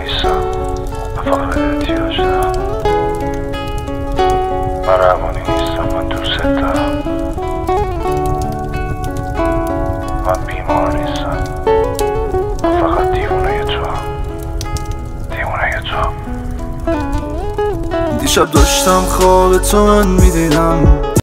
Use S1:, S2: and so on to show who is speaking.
S1: نیستم، من فقط احتیاج دارم. من روانی نیستم، من دوست دارم. من بیمار نیستم، من فقط دیوونه توام. دیوونه توام.
S2: دیشب داشتم خواب تو من میدیدم،